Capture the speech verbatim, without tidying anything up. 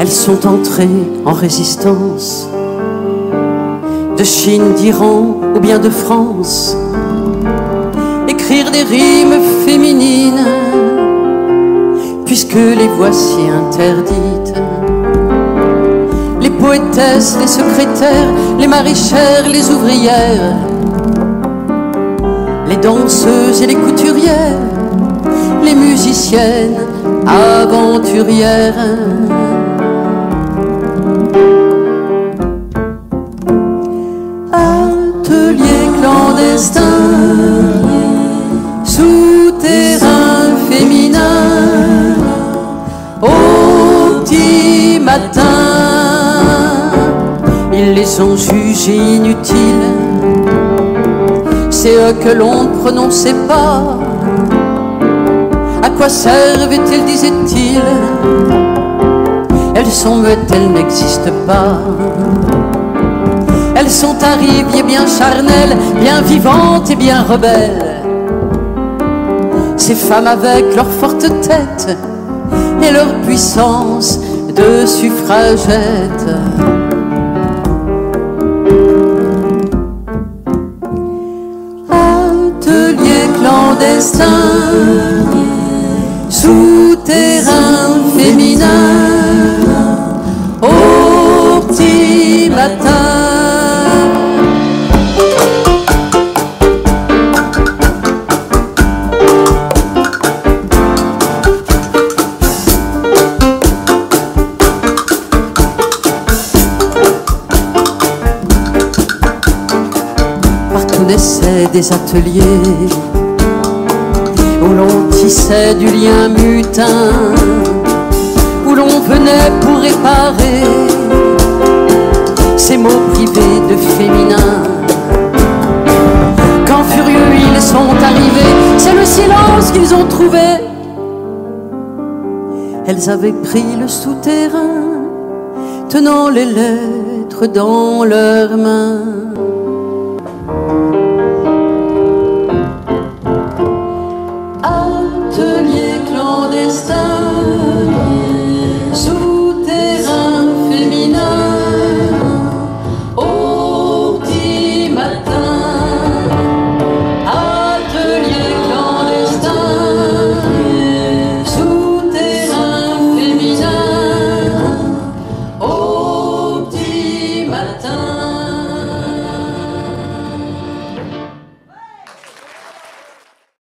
Elles sont entrées en résistance, de Chine, d'Iran ou bien de France, écrire des rimes féminines, puisque les voici interdites. Les poétesses, les secrétaires, les maraîchères, les ouvrières, les danseuses et les couturières, les musiciennes aventurières. Atelier clandestin, souterrain féminin, au petit matin, ils les ont jugés inutiles. C'est eux que l'on ne prononçait pas. À quoi servait-il, disait-il? Elles sont muettes, elles n'existent pas. Elles sont arrivées bien charnelles, bien vivantes et bien rebelles. Ces femmes avec leur forte tête et leur puissance de suffragette. Atelier clandestin, souterrain féminin, au petit matin. Partout naissaient des ateliers où l'on tissait du lien mutin, où l'on venait pour réparer ces mots privés de féminin. Quand furieux ils sont arrivés, c'est le silence qu'ils ont trouvé. Elles avaient pris le souterrain, tenant les lettres dans leurs mains. Atelier clandestin, souterrain féminin, au petit matin. Atelier clandestin, souterrain féminin, au petit matin.